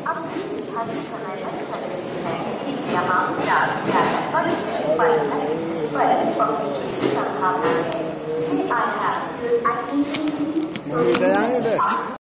अब भी निर्धारित समय तक चल रही है। यहाँ 4 पर पहुंचने की संभावना है।